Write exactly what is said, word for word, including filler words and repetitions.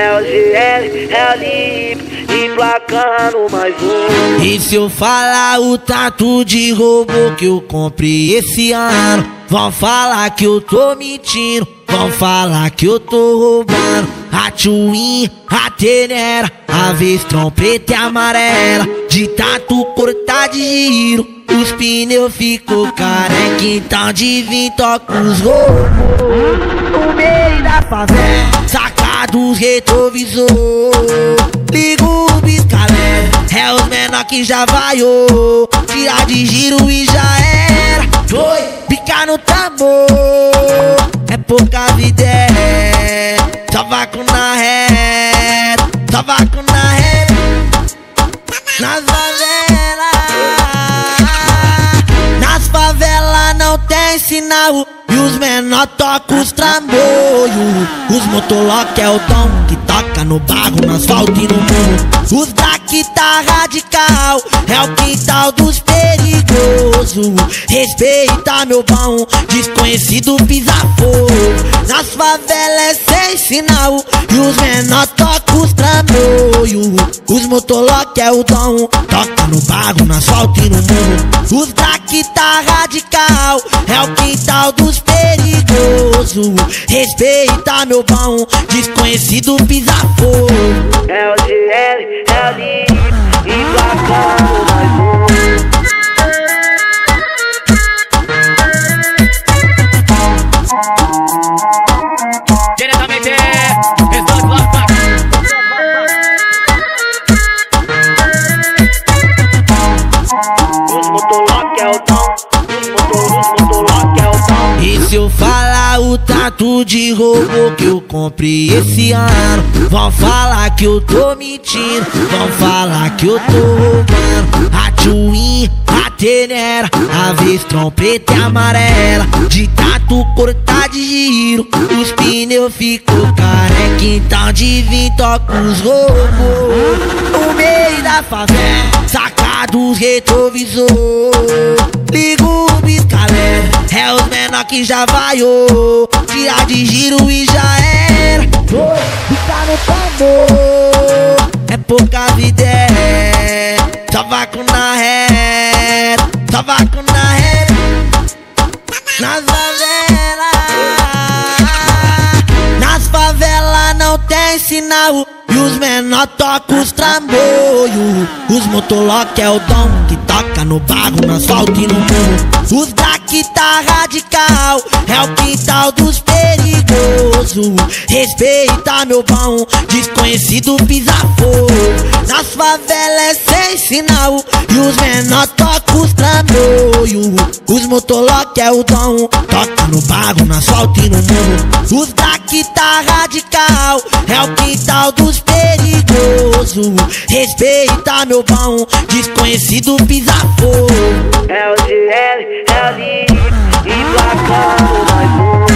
É o G L, é o Lip, emplacando mais um. E se eu falar o tanto de robô que eu comprei esse ano, vão falar que eu tô mentindo, vão falar que eu tô roubando. A Twin, a Tenera, a vez trompeta e amarela, de tanto cortar de giro, os pneus ficou careca. Então de vir toca os robôs no meio da favela, saca dos retrovisor, liga o pisca-alerta, é os menor que já vaiou, tirar de giro e já era. Foi, pica no tambor, é poucas ideias, só vácuo na reta, só vácuo na reta, nas favelas. Nas favelas não tem sinal e os menor tocam os trambolhos. Os motolock é o tom que toca no barro, no asfalto e no morro. Os da tá radical é o quintal dos perigosos. Respeita meu bom, desconhecido pisa fogo. Nas favelas é sem sinal e os menor tocam os trambolhos. Os motolock é o dom, toca no barro, no asfalto e no morro. Os da tá radical é o quintal dos perigosos. Respeita meu bom, desconhecido pisa fogo. É o G L, é o Lip, emplacando mais um. Diretamente, estou lá. Os motolock é o tom, os motolock é o tom. E se eu falar o tanto de robô que eu comprei esse ano, vão falar que eu tô mentindo, vão falar que eu tô roubando. A Twin, a Tenera, a vez trompeta e amarela, de tanto cortar de giro, os pneus ficou careca. Então de vir toca os robôs no meio da favela, saca dos retrovisor, liga o pisca-alerta, é os menor que já vaiou, tirar de giro e já era. Fica no tambor, é poucas ideias, só vácuo na reta, só vácuo na reta, nas favelas. Nas favelas não tem sinal e os menor tocam os trambolhos. Os motolock é o dom que toca no barro, no asfalto e no morro. Os da tá radical é o quintal dos perigosos. Respeita meu bom, desconhecido pisa fogo. Nas favelas é sem sinal e os menor tocam os trambolhos. Os motolock é o dom, toca no barro, no asfalto e no morro. Os da tá radical é o quintal dos perigosos. Respeita meu bom, desconhecido pisa fogo. É o G L, é o Lip, emplacando mais um.